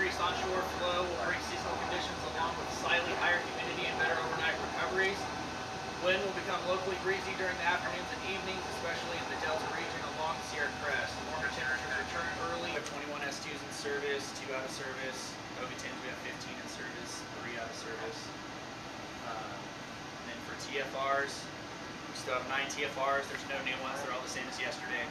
increased onshore flow will bring seasonal conditions along with slightly higher humidity and better overnight recoveries. Wind will become locally breezy during the afternoons and evenings, especially in the Delta region along the Sierra Crest. Warmer temperatures return early. We have 21 S2s in service, 2 out of service. OV10s we have 15 in service, 3 out of service. And then for TFRs, we still have 9 TFRs. There's no new ones. They're all the same as yesterday.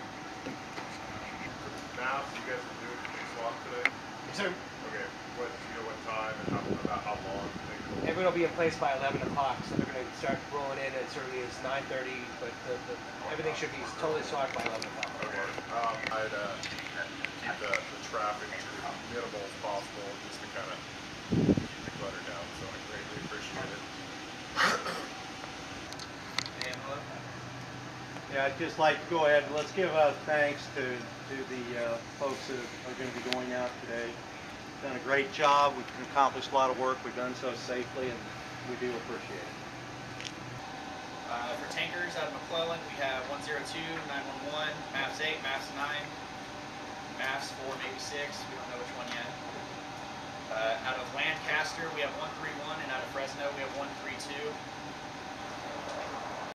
MAFFS, you guys are doing a swap today? Yes, sir. Okay, what, do you know what time and about how long? Everyone will be in place by 11 o'clock, so they're going to start rolling in as early as 9:30, but everything should be totally swapped by 11 o'clock. Okay. I'd keep the traffic to minimal as possible, just to kind of keep the clutter down, so I greatly appreciate it. Yeah, I'd just like to go ahead and let's give thanks to the folks that are going to be going out today. Done a great job. We've accomplished a lot of work. We've done so safely, and we do appreciate it. For tankers out of McClellan, we have 102, 911, MAFFS-8, MAFFS-9, MAFFS-4, maybe 6. We don't know which one yet. Out of Lancaster, we have 131 and